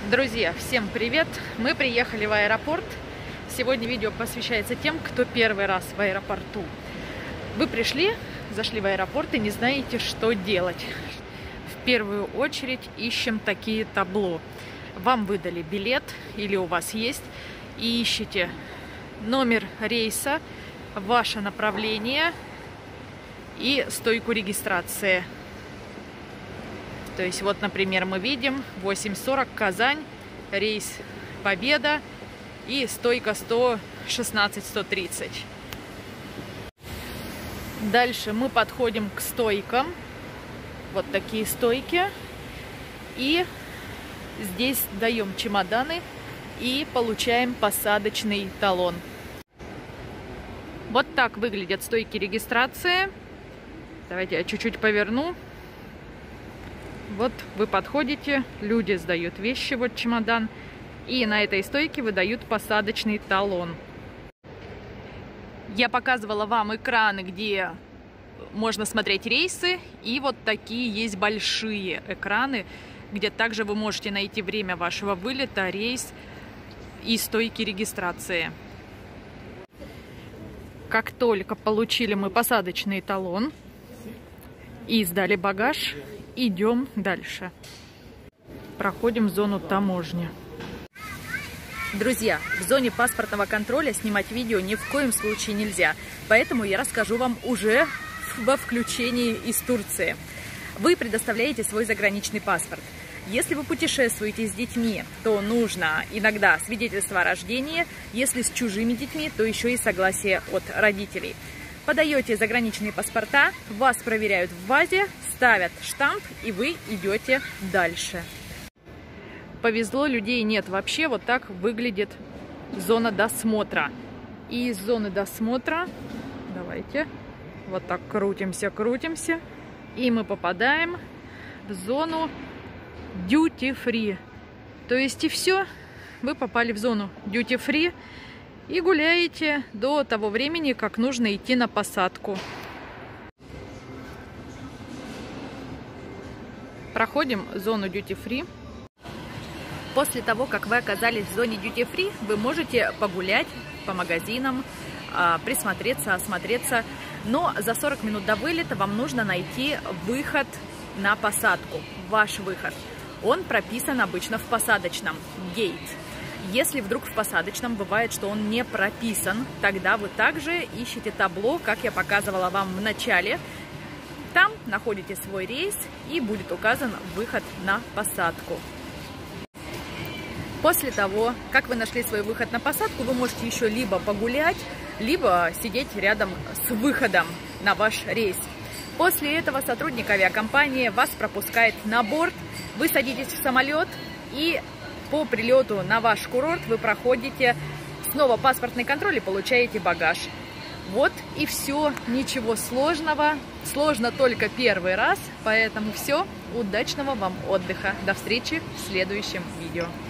Друзья, всем привет! Мы приехали в аэропорт. Сегодня видео посвящается тем, кто первый раз в аэропорту. Вы пришли, зашли в аэропорт и не знаете, что делать. В первую очередь ищем такие табло. Вам выдали билет или у вас есть, и ищите номер рейса, ваше направление и стойку регистрации. То есть вот, например, мы видим 8:40 Казань, рейс Победа и стойка 116-130. Дальше мы подходим к стойкам. Вот такие стойки. И здесь даем чемоданы и получаем посадочный талон. Вот так выглядят стойки регистрации. Давайте я чуть-чуть поверну. Вот вы подходите, люди сдают вещи, вот чемодан, и на этой стойке выдают посадочный талон. Я показывала вам экраны, где можно смотреть рейсы, и вот такие есть большие экраны, где также вы можете найти время вашего вылета, рейс и стойки регистрации. Как только получили мы посадочный талон и сдали багаж, идем дальше. Проходим зону таможни. Друзья, в зоне паспортного контроля снимать видео ни в коем случае нельзя. Поэтому я расскажу вам уже во включении из Турции. Вы предоставляете свой заграничный паспорт. Если вы путешествуете с детьми, то нужно иногда свидетельство о рождении. Если с чужими детьми, то еще и согласие от родителей. Подаете заграничные паспорта, вас проверяют в базе, ставят штамп, и вы идете дальше. Повезло, людей нет вообще. Вот так выглядит зона досмотра. И из зоны досмотра, давайте, вот так крутимся, крутимся, и мы попадаем в зону duty free. То есть и все, вы попали в зону duty free. И гуляете до того времени, как нужно идти на посадку. Проходим зону Duty Free. После того, как вы оказались в зоне Duty Free, вы можете погулять по магазинам, присмотреться, осмотреться. Но за 40 минут до вылета вам нужно найти выход на посадку, ваш выход. Он прописан обычно в посадочном gate. Если вдруг в посадочном бывает, что он не прописан, тогда вы также ищете табло, как я показывала вам в начале. Там находите свой рейс и будет указан выход на посадку. После того, как вы нашли свой выход на посадку, вы можете еще либо погулять, либо сидеть рядом с выходом на ваш рейс. После этого сотрудник авиакомпании вас пропускает на борт, вы садитесь в самолет и по прилету на ваш курорт вы проходите снова паспортный контроль и получаете багаж. Вот и все, ничего сложного. Сложно только первый раз, поэтому все. Удачного вам отдыха. До встречи в следующем видео.